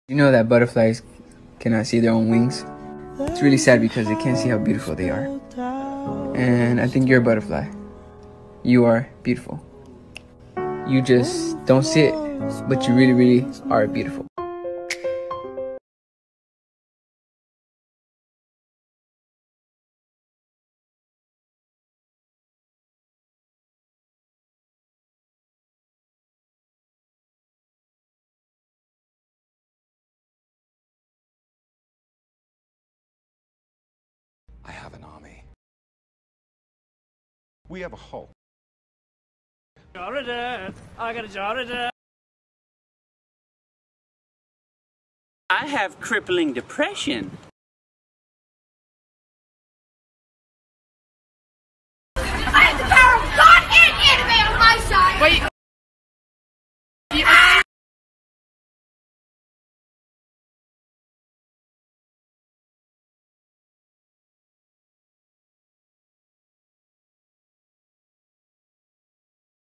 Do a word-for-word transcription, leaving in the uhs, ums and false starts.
You know that butterflies cannot see their own wings? It's really sad because they can't see how beautiful they are. And I think you're a butterfly. You are beautiful. You just don't see it, but you really, really are beautiful. I have an army. We have a Hulk. I got a jar. I have crippling depression.